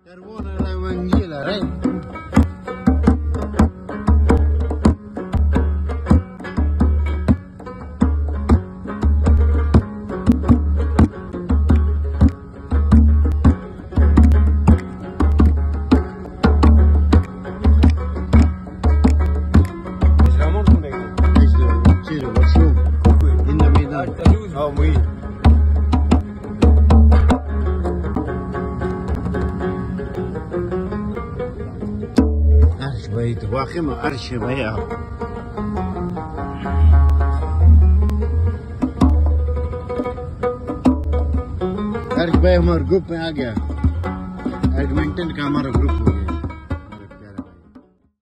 Carbone la Evangela, بيت واخم أرش بيا أرش بيا हमारे group में आ गया एडमिंटन का हमारा ग्रुप